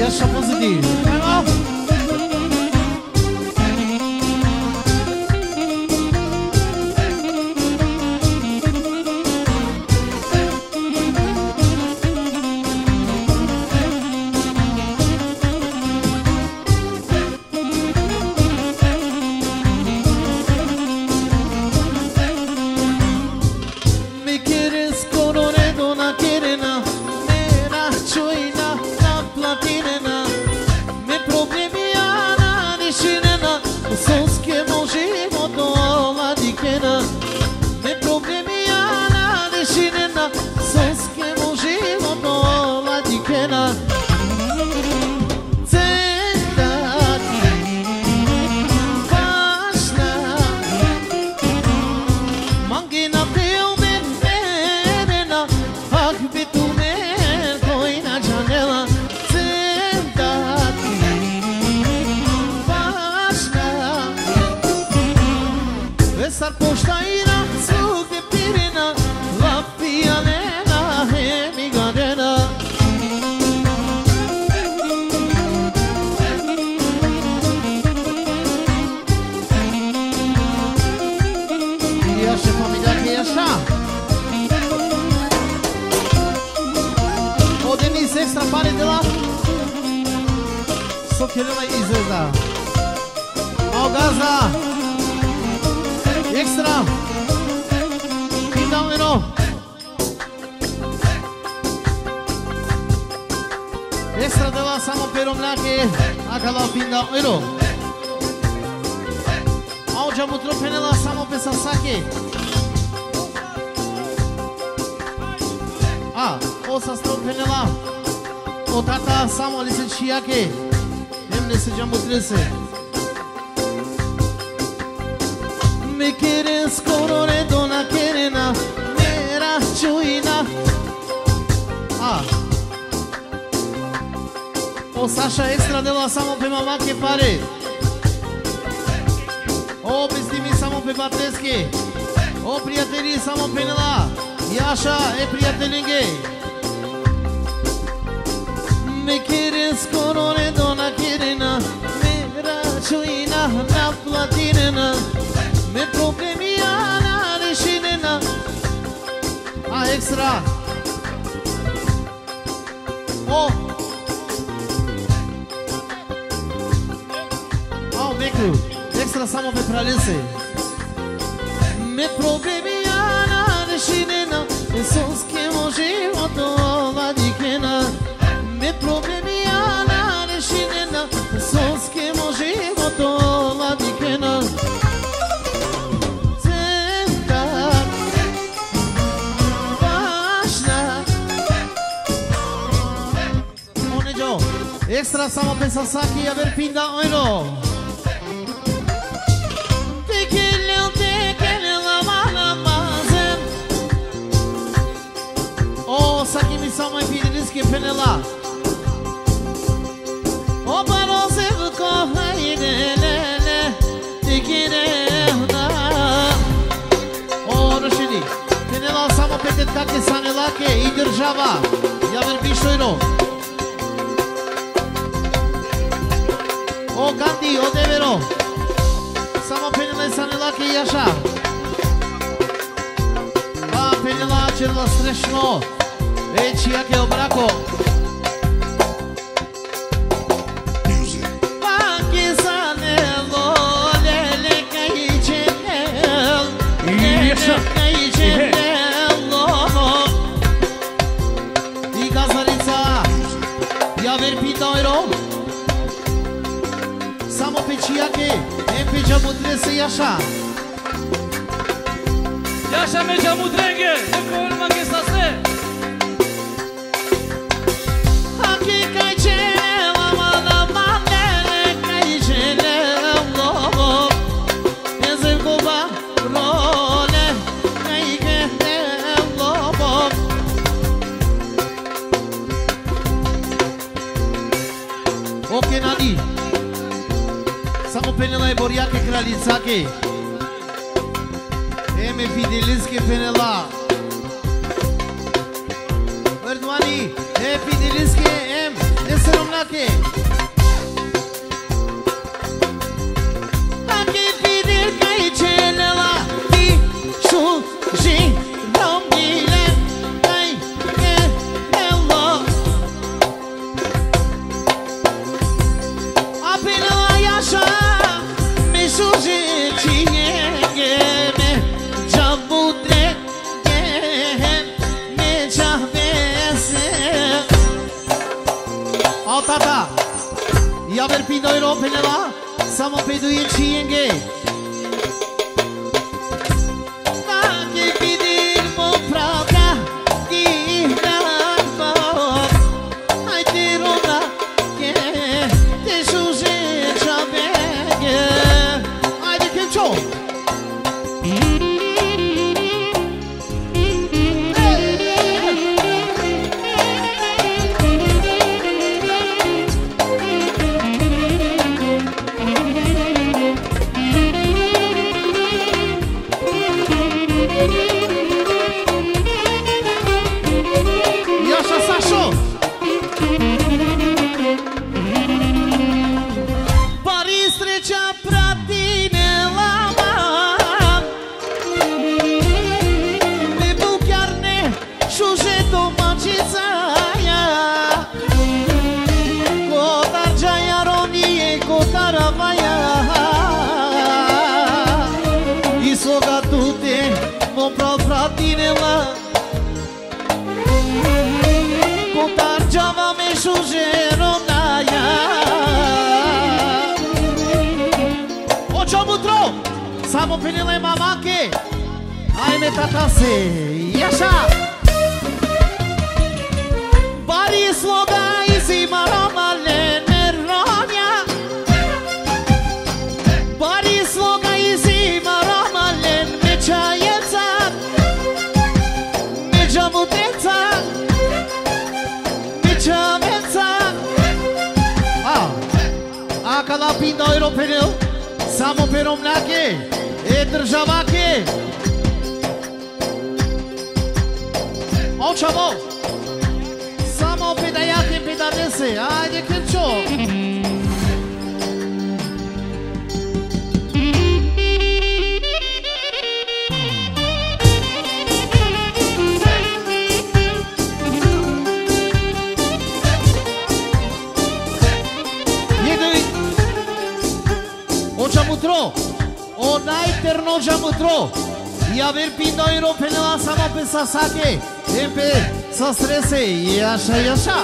așa pozitiv. O Sasha extra de la Samo pe mama che pare. O bestimi Samo pe Bateschi. O prieteni Samo pe Nela. Iașa e prieteninghe. Me quieres corone dona quierena. Me raciuina na platinena. Me problemia na reșinena. A extra. O extra Samo pe pralese. Me problemia na reșinena. E sos che mojevo tola di kena. Me problemia na reșinena. E sos che mojevo tola di kena. Senta Vașna. One Joe. Extra Samo pe Sasaki. Aver pinda oino. Sakimi Samo Pidiliski Penela. O parose ko haydele dikirena. O Roshidi Penela Samo Petet Kake Sanelake I država. Ja verbi šojno. O Gandhi o Devero. Samo Penela Sanelake Jaša. A Penela Červa strešno. Eci jaké obrako. Paki sanelo lele kajčenel. Lele kajčenelo. I Gazarica. Ja verpi dojro. Samo peci jaké. Empe džamutrese jaša. Jaša me džamutrenge. Neko olma ke sase. Samo penela e Boriake Kralicake. Eme Fidelinske penela. Vrdvani, e Fidelinske em. Ne se romnak Sasake. Anche finir che i cieli ti sciugi rompile dai che bello. Appena vai a scià mi sciugi cienge me già budre che me già vese. Oh tata, ia ver pindo europene la, samo pedu e cienge. Anche pedir mo pravda, di namo, ai te roda che te suje chabege. Ai de kimcho. Samo penile mamake, ajme tatase, jaša. Bari sloga izima romale neronja. Bari sloga izima romale mečajeca, međamuteca, mečaveca. A kada pindo europenil, samo peromnake. E državake. Očamo. Samo pedajake pedadese. Ajde Kirčo. Jedoj. Očamo tro. Onaj ternođa mutro. Ja ver pindo europenela samo pe Sasake. Empe sa strese. Jaša, jaša.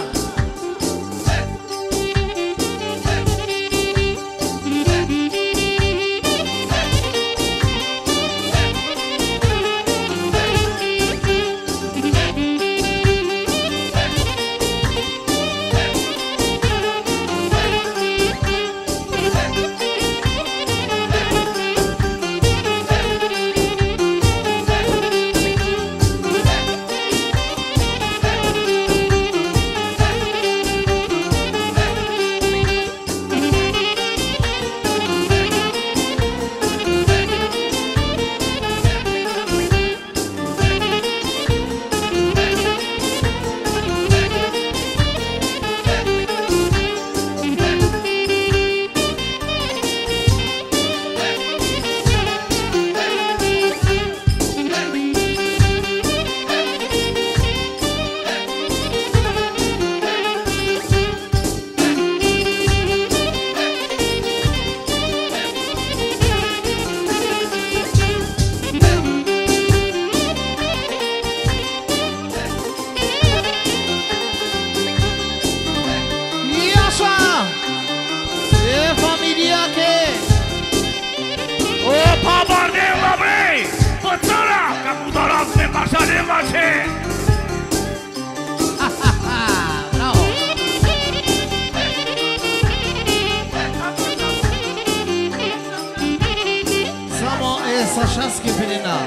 Sashaski penina.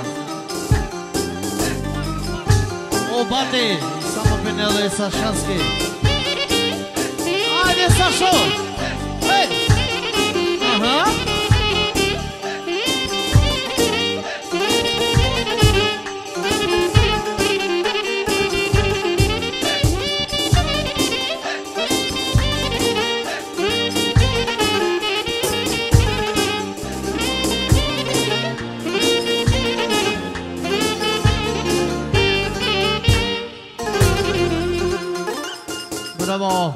O bate, samo penele Sashaski. Ajde Sašo. Hej. Aha. Bravo.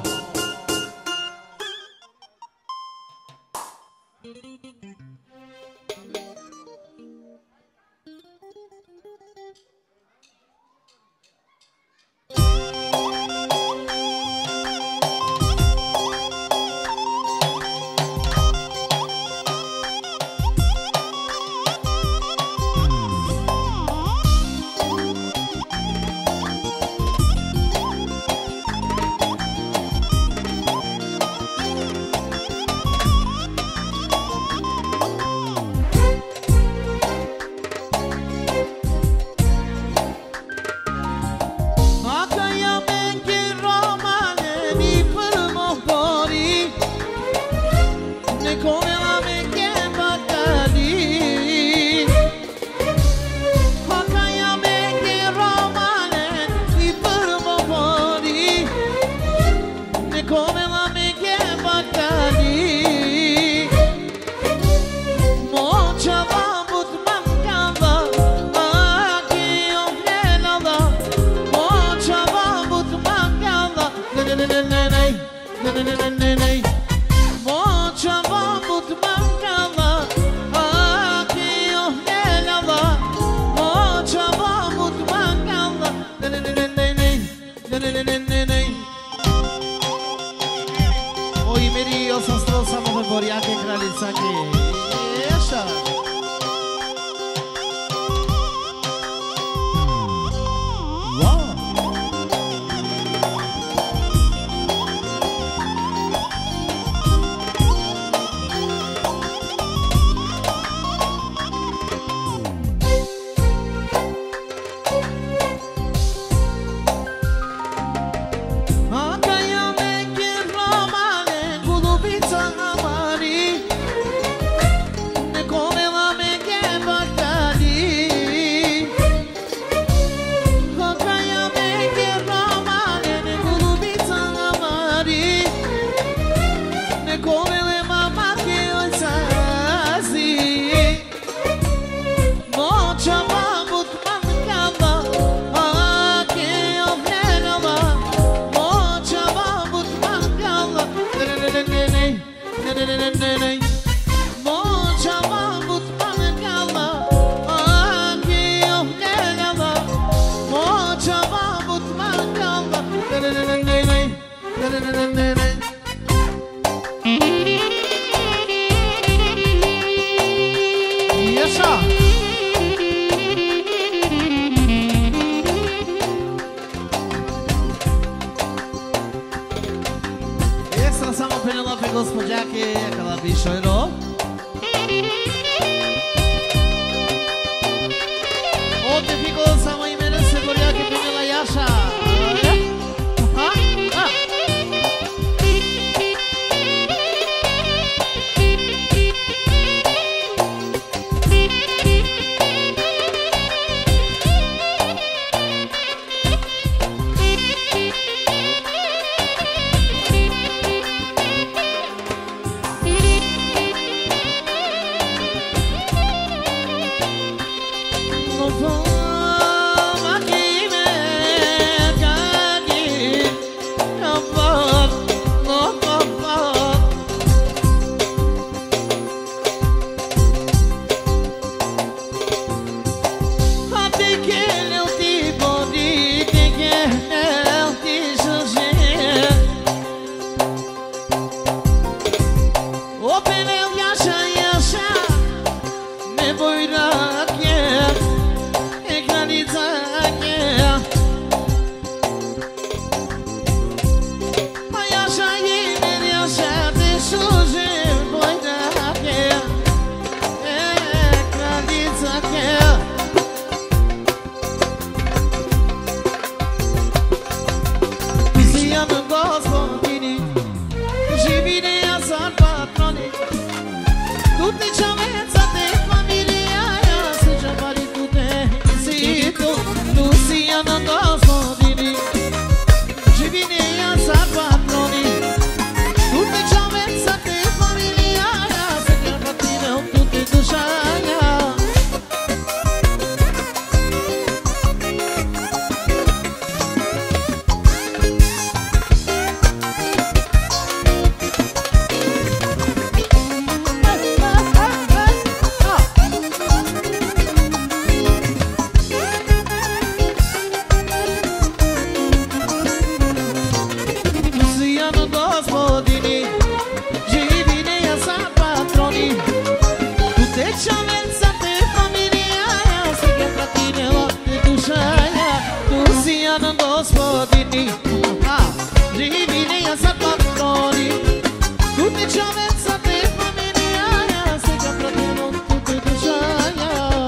Tony Jimmy ya sapatoni Tutti ci avanza te famiglia Se che fratello tutti tu c'hai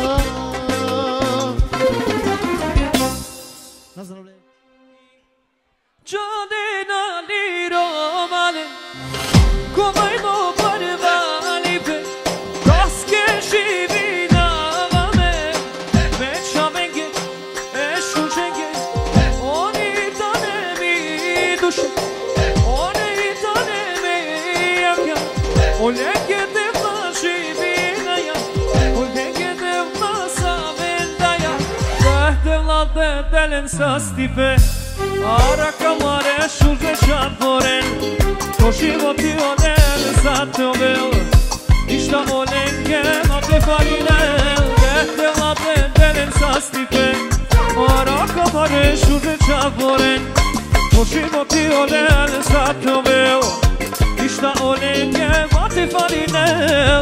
Nazarole Giadena di Romale Come mo parvali pe Kaske shivina vame Mecha menge Eshu chenge Oni tane mi dushe Oni tane mi yakya Olenge devna shivina ya Olenge devna savenda ya Dehdevla delen sastipe Ara kamare shurze shanforen To životi odel zato vel Ništa olenge ma te farinel Dehte late delen sastipe Ara kamare shurze shanforen To životi odel zato vel Ništa olenge ma te farinel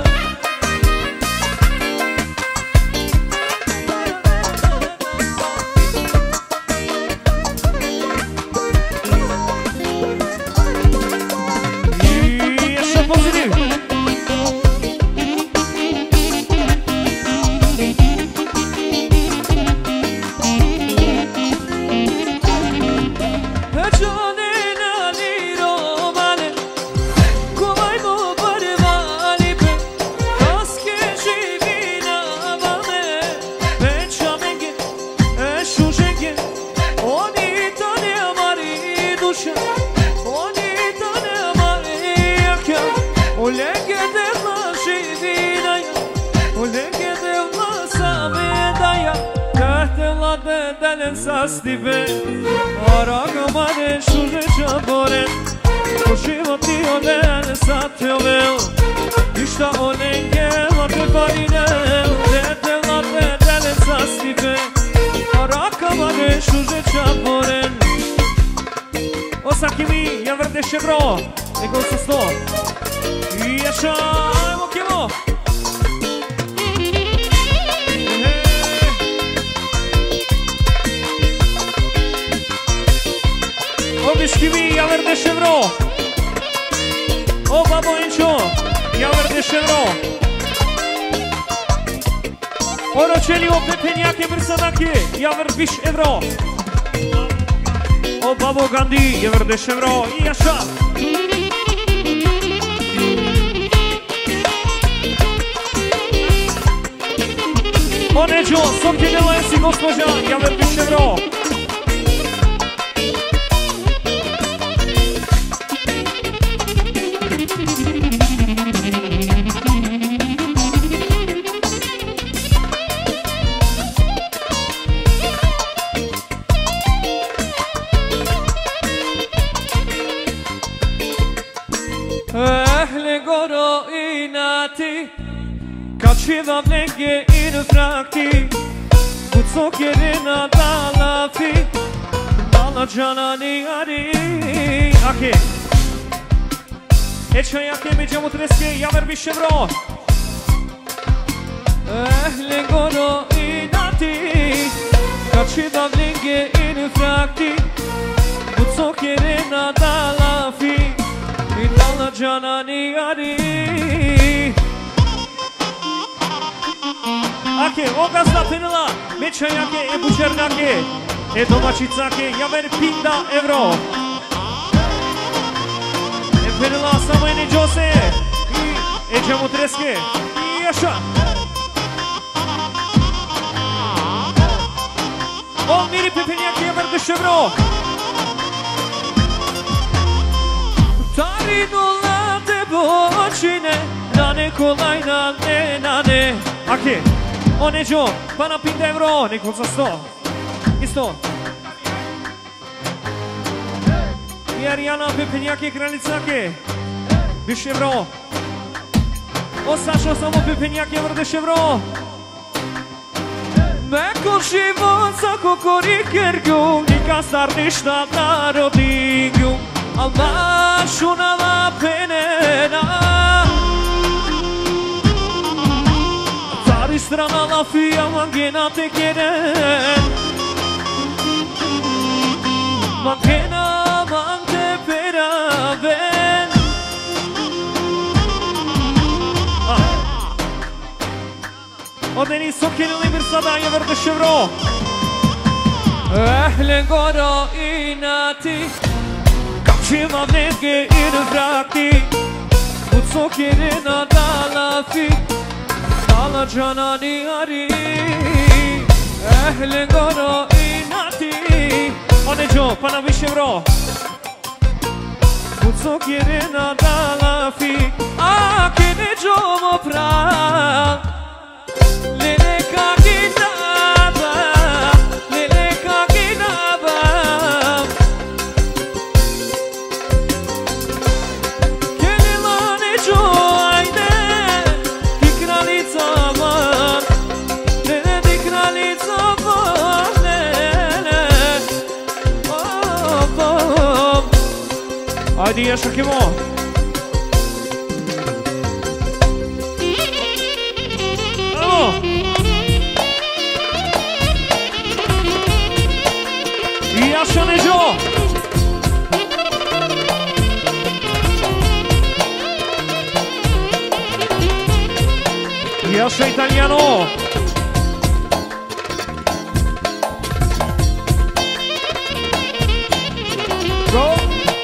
Sastibe Aragamane shurze çaboren O životi odel sate ovel Ništa olenge late farinel Dete late delen sastibe Aragamane shurze çaboren Osa kimi ja vrdeše bro Nego sa sto I jaša ajmo kimo Obiškivi, ja verdeš evro O babo inčo, ja verdeš evro Oročeni o pepenjake brsanake, ja verbiš evro O babo Gandhi, ja verdeš evro I jaša O neđo, sokjenela jesi gospođa, ja verbiš evro Kaçıvam nenge in frakti Kutsok yerine dalafi Dala canani ari Ake Eća jake mi džemu treske Javer više vro Ehle goro inati Kaçıvam nenge in frakti Kutsok yerine dalafi Dala canani ari Ake, oga znapinila, meća jake e bučernake E domaćicake, javer pinda evro E pinila samo eni džose I džemu treske I jaša O miri pipinjake, javer duš evro Tarinu lade bočine Nane kolajna ne nane Ake O neđo, pa na 5 evro, neko za 100 Isto Jer Jana pepenjake kralicake Više evro O Sašo samo pepenjake vrdeš evro Meko život sa kokorikergu Nika star ništa narodingu Al mašu na lapenena Strana lafia mangena te keren Mankena mante peraven Odeni sokjeni libersada je vrde ševro Ehle goro inati Kapçima vnezge in vrakti Bud sokjeni na dalafi Dala canani ari Ehle goro inati Oneđo, pa na više vro Bud sokjeni na dalafi A keneđo mo prav Lele kaginaba, lele kaginaba Kelila neđo ajde, ti kraljica var Lele ti kraljica var, lele Ajde ješakimo Jaša Neđo Jaša Italijano Go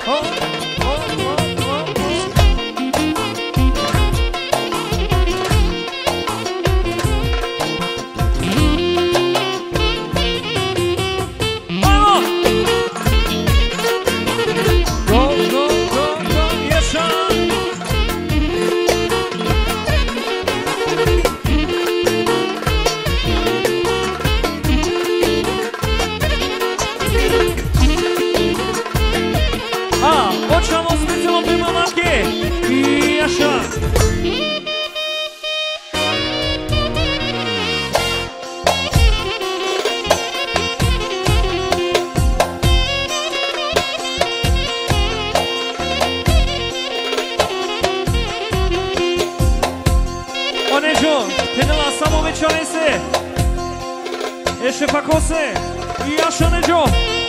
Eșe pacose, Iașa Neđo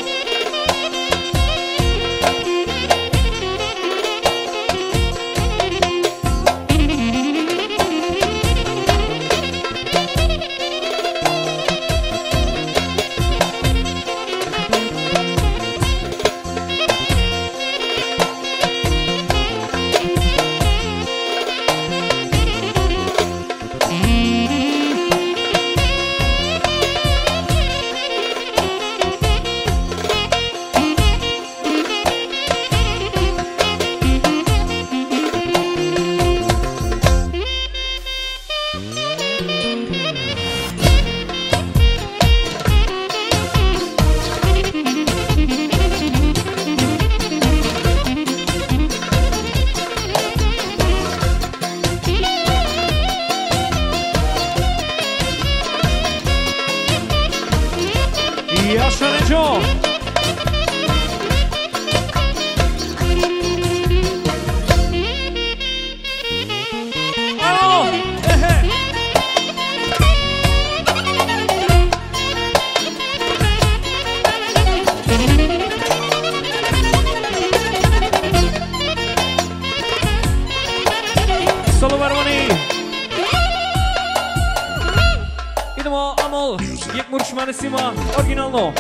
Iașa Neđo Alo, ehe Solo Barmani Idemo, Amol, Jek Muršmanesima, originalno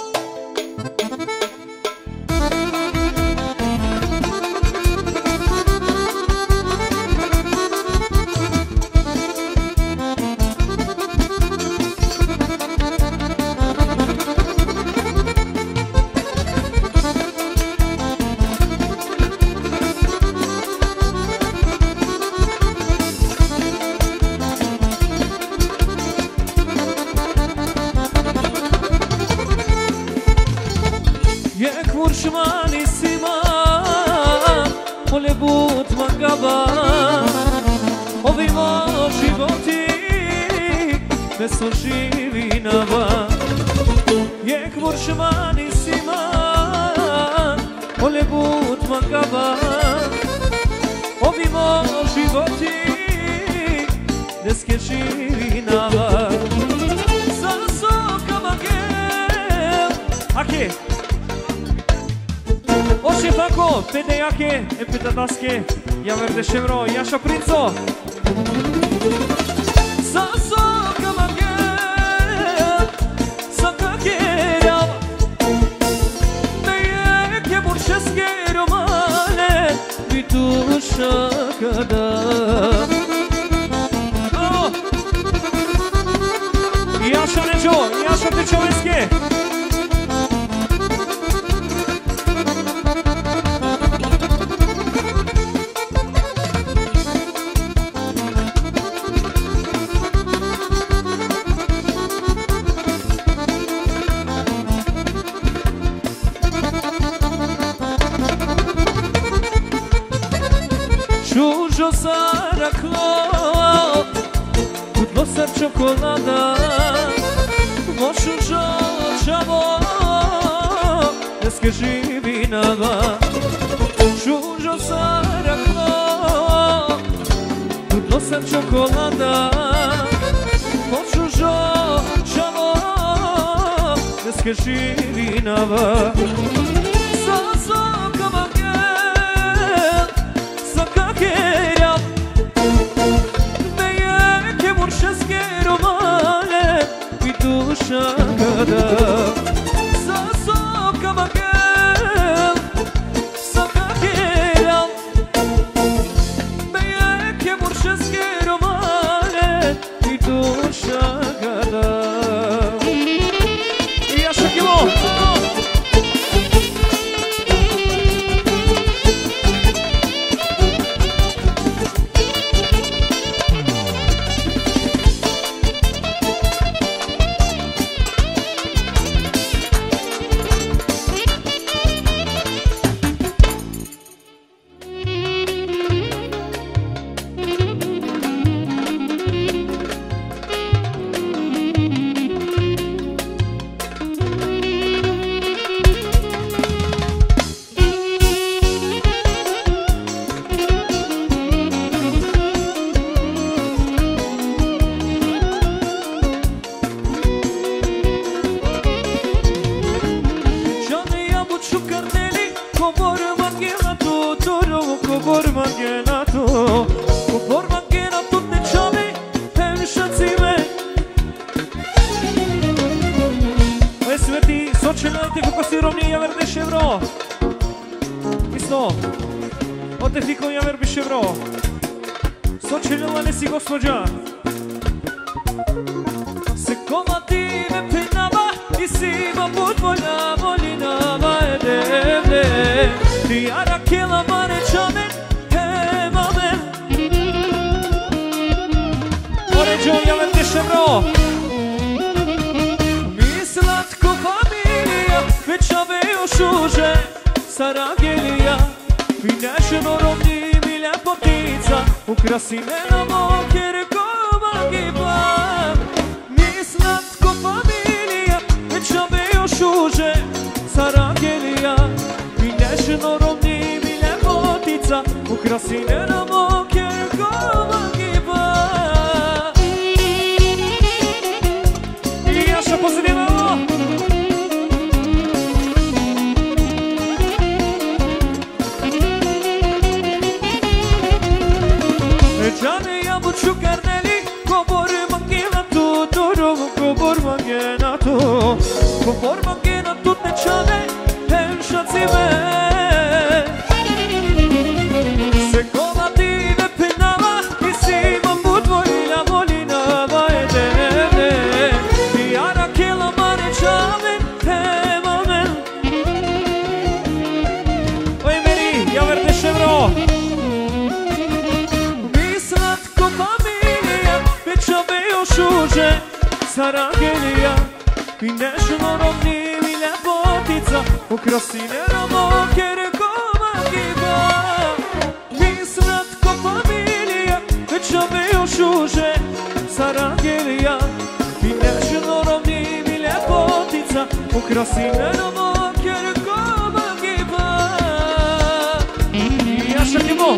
Muršmanisima Molebut magaba Ovimo životi Ne su živi na van Jek Muršmanisima Molebut magaba Ovimo životi Ne su živi na van Zasoka magel Aqui Marco, pe de iache, e pe tătasche, ia verde șevro, ia și-o prințo. Să-so că mă ghem, să că cheream, de e che burșesche romane, vitușă că dăm. Ia și-o nejo, ia și-o te ciovesche. Ciujo saraclo, tutto ser cioccolata, moșu ciavo, eske živinava. Ciujo saraclo, tutto ser cioccolata, moșu ciavo, eske živinava. Cheream, de e che burșesche romane, vitușa că dăm. Să-so că mă ghem, să că cheream, de e che burșesche romane, vitușa că dăm. Ia și chilo! Saragelia, Pineshno rovni mi lepotica, ukrasine ramo kere koma kiba. Misratko familija, već ove još uže. Saragelia, Pineshno rovni mi lepotica, ukrasine ramo kere koma kiba. Ja šakimo.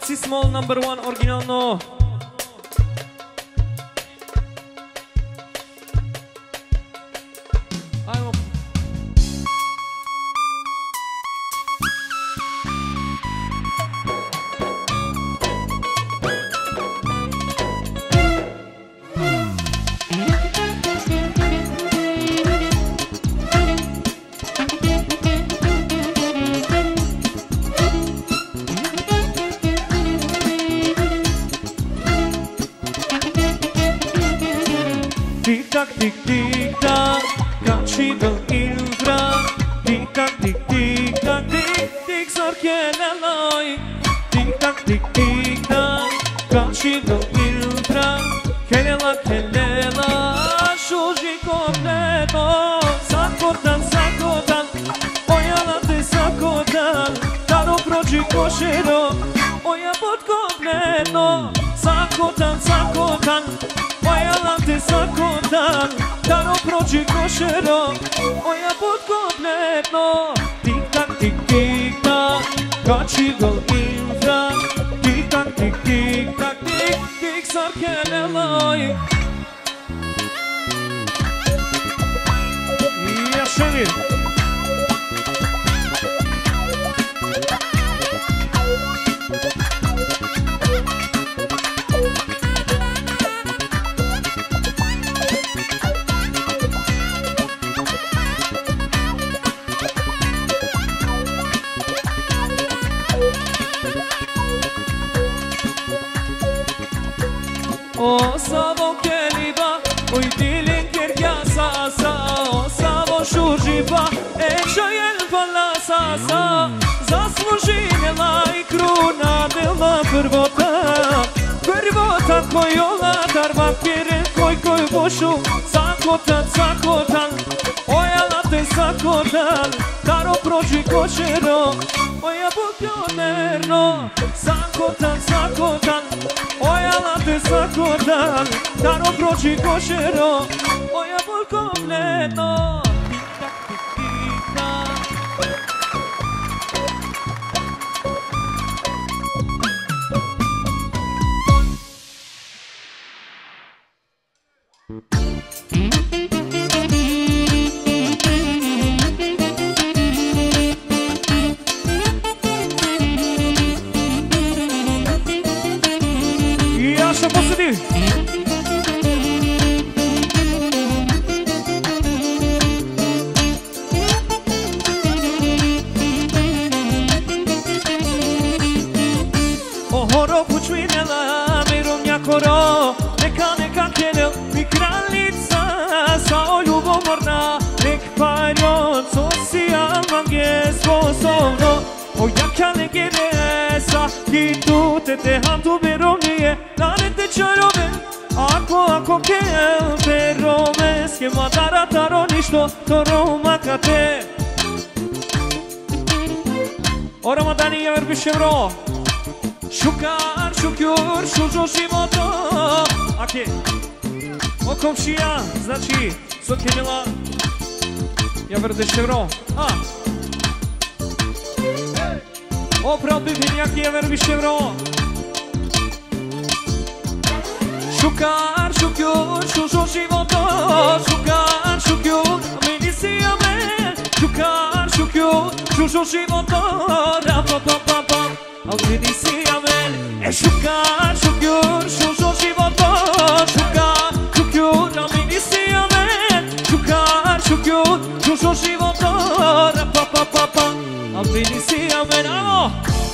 Maxi Small #1 oryginalno. Ajmo. Tic-tac, tic-tic-tac, kaçidol ilfra. Tic-tac, tic-tic-tac, tic-tic sarkele loj. Tic-tac, tic-tic-tac, kaçidol ilfra. Kelela, kelela, shuji kompleto. Sakotan, sakotan, ojala ty sakotan. Taro proci koshiro, oja pod kompleto. Sakotan, sakotan, ojala ty sakotan. Taro proci koshiro, oja pod kompleto. Tic-tac, tic-tic-tac, kaçidol infra. Tic-tac, tic-tic-tac, tic-tic sarkele loj. Yaşanır. O savo keliba, oj dilin kjerkja sasa. O savo shurjiba, e qajen falla sasa. Zaslužine laj kruna dela prvota. Prvota kojola tarva kjere koj bošu. Sakotan, sakotan, ojala te sakotan. Taro prođi košero, oja pokjonerno. Sakotan, sakotan, ojala te sakotan. Taro prođi košero, oja pokjonerno. Tic-tac, tic-tic-tac. Jaša posedi. Ohoro pučvinela, mirom jakoro. Neka kjenel, mi kraljica, sao ljubomorna. Nek parion, socijalnog je sposobno. O jaka legedesa, ki tu te hantu berovnije. Dane te čarove, ako kel perome. Schema dara taro ništo, to Roma kate. O Ramadani je verbiš evro. Šukar, šukjur, šužo životo. Ake, o komšija, znači, sokjenila. Ja verbiš evro. Oprav bivin jak je verbiš evro. Šukar, šukjur, šužo životo. Šukar, šukjur, meni si amen. Šukar, šukjur, šužo životo. Ra-pa-pa-pa-pa, al meni si amen. Šukar, šukjur, šužo životo. Šukar, šukjur, meni si amen. Šukar, šukjur, šužo životo. Ra-pa-pa-pa-pa, al meni si amen. Amo!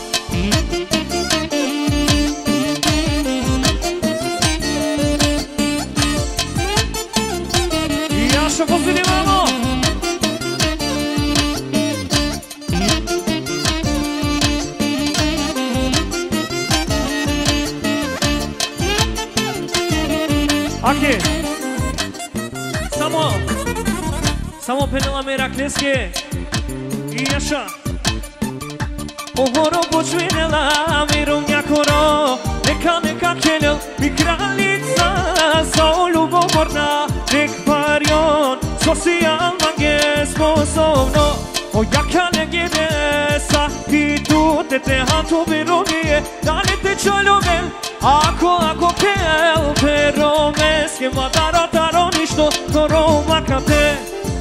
Jaša pozivim, amo! Ake, samo penela mera kneske i jaša. Ohoro počvinela, mirom jakoro. Neka kjenel, mi kraljica, sao ljubomorna. Nek parion, socijalnog je sposobno. O jaka legedesa, ki tu te hantu birovije. Dane te čoljomel, ako pel, pero meske mataro taro ništo, koro makate.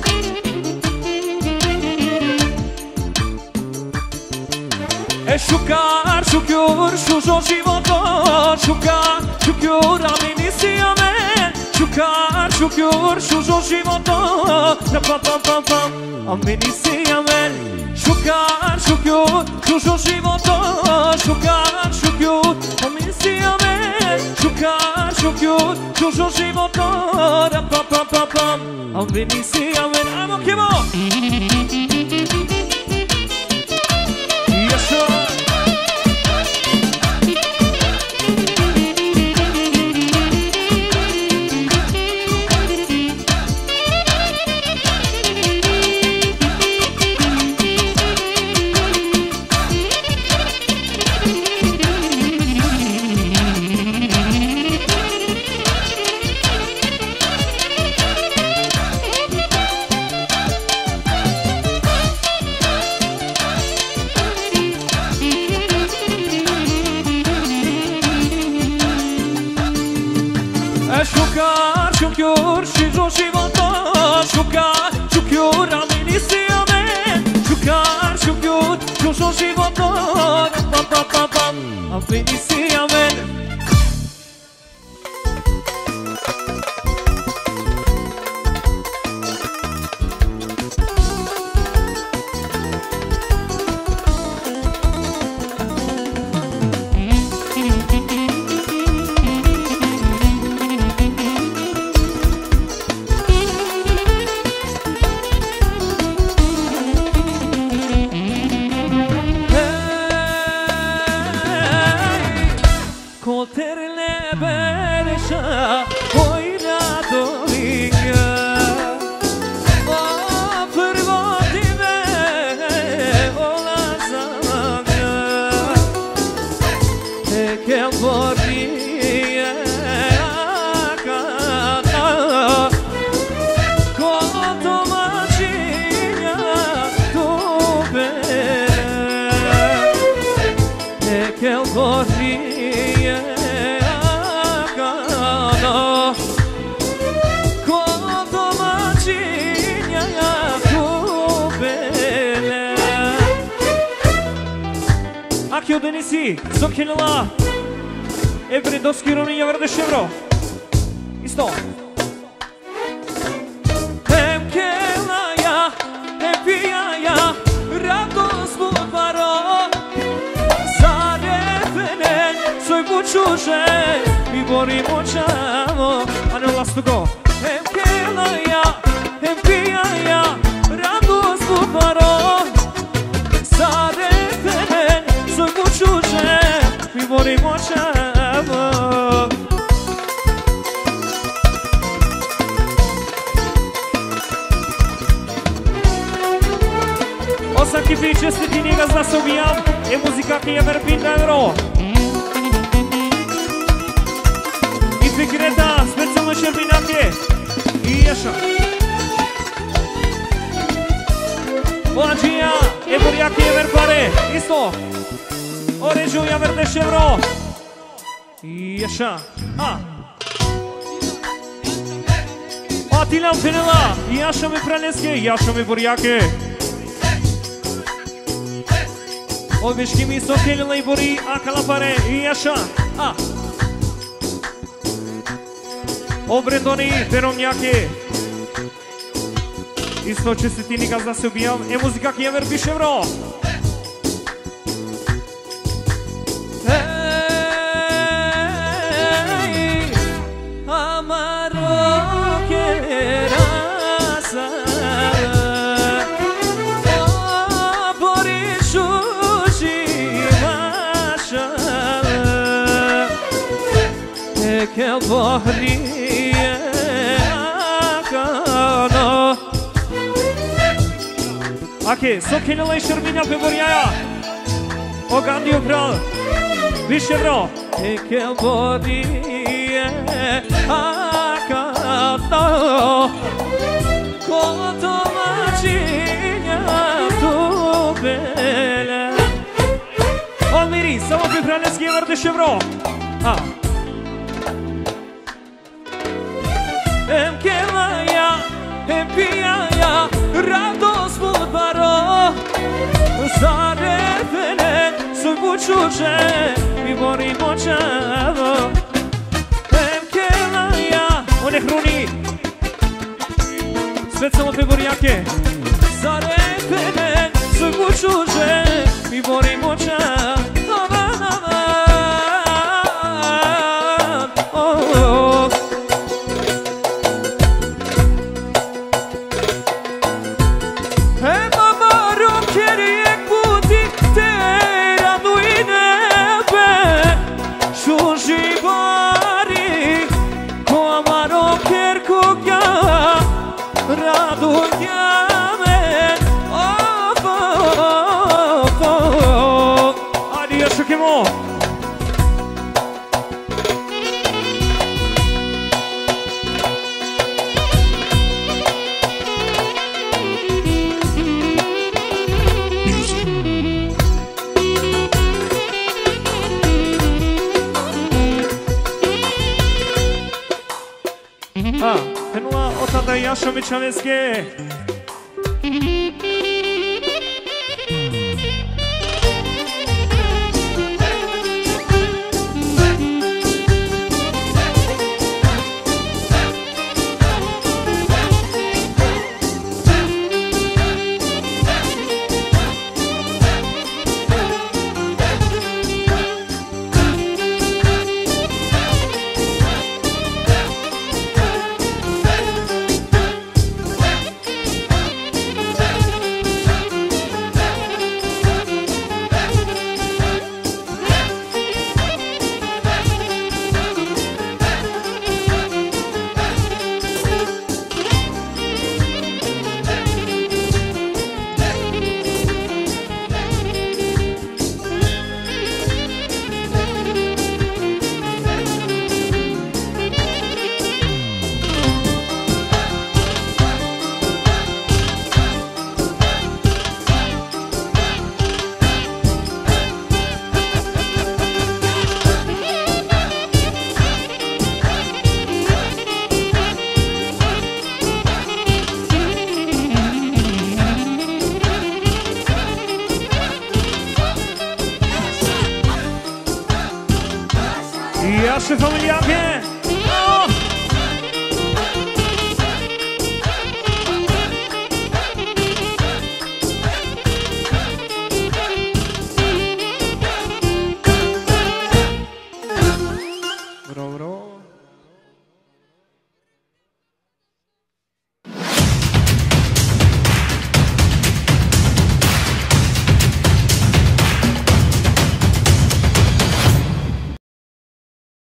Šukar, šukjur, šužo životo, šukar, šukjur, a mi nisi amen. Šukar, šukjur, šužo životo, na pam pam pam pam, a mi nisi amen. Šukar, šukjur, šužo životo, šukar, šukjur, a mi nisi amen. Šukar, šukjur, šužo životo, na pam pam pam pam, a mi nisi amen. Ajmo, kimo! Šukar, šukjur, šižo životo, šukar, šukjur, a mi nisi amen. Šukar, šukjur, šižo životo, pam pam pam pam, a mi nisi amen. Akio Denisi, Zokilala, Evredoski Rominja Vrdeševro. Isto. Hem kelaja, hem pijaja, radost budvaro. Zarefenen, soj bučuže, mi borimo čamo. Ano, last to go. Hem kelaja, hem pijaja, radost budvaro. Zarefenen, soj bučuže, mi borimo čamo. Osam kipi čestiti njega zna se ubijam, je muzika ki je verpin na euro. I fikreta, specijalno šerbinake, i ješa. Olanđija, je burjaki je verpare, isto. Orežu ja verdeš evro. I ješa, Atilam Fenela, jaša me praneske, jaša me burjake. Obeški mi so kelila i bori, a kalapare i jaša, Obretoni, peromnjake. Isto čestitini gazda se ubijam, je muzika ki je verpiš evro. البحرية كانا Окей, сокинала и шермина пеборјаја Огандио крал Више бро Еке бодие аката Кото мачиња ту беле Он мири, само пепранески miliarde și vreo Em kemaja, em pijaja, radost mund baro Zare venen, suj buqushe, mi mori moqevo Em kemaja, unë e hruni Specijalno pe Borjake Zare venen, suj buqushe, mi mori moqevo Penula od tada Jaša Mičaveske Jaše familijake Bro